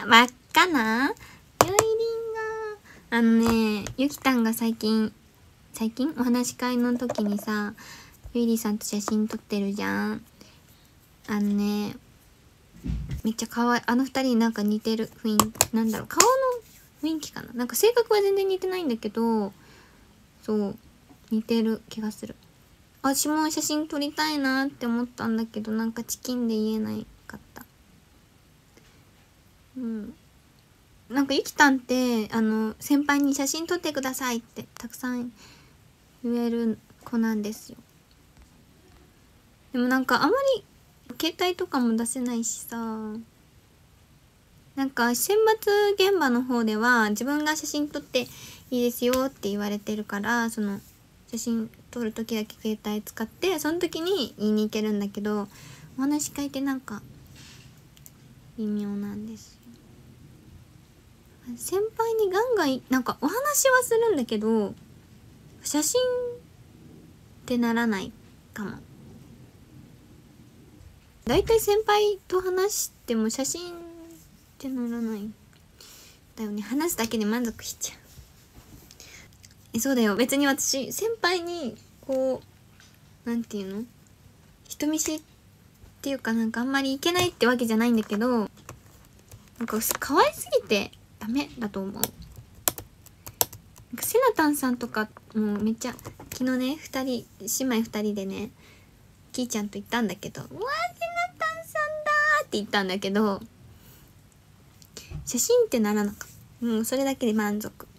真っ赤なゆいりんがゆきたんが最近お話し会の時にさ、ゆいりさんと写真撮ってるじゃん。めっちゃ可愛い。あの二人なんか似てる雰囲気、なんだろう、顔の雰囲気かな。なんか性格は全然似てないんだけど、そう似てる気がする。私も写真撮りたいなって思ったんだけど、なんかチキンで言えないかった。なんかゆきたんって先輩に写真撮ってくださいってたくさん言える子なんですよ。でもなんかあまり携帯とかも出せないしさ、なんか選抜現場の方では自分が写真撮っていいですよって言われてるから、その写真撮る時だけ携帯使ってその時に言いに行けるんだけど、お話し会ってなんか微妙なんですよ。先輩にガンガンなんかお話はするんだけど写真ってならないかも。だいたい先輩と話しても写真ってならないだよね。話すだけで満足しちゃう。そうだよ。別に私先輩にこうなんていうの、人見知りっていうか、なんかあんまりいけないってわけじゃないんだけど、なんか可愛すぎてダメだと思う。なんかセナタンさんとかもめっちゃ、昨日ね姉妹2人でねキーちゃんと行ったんだけど、うわーセナタンさんだーって言ったんだけど、写真ってならなかった。それだけで満足。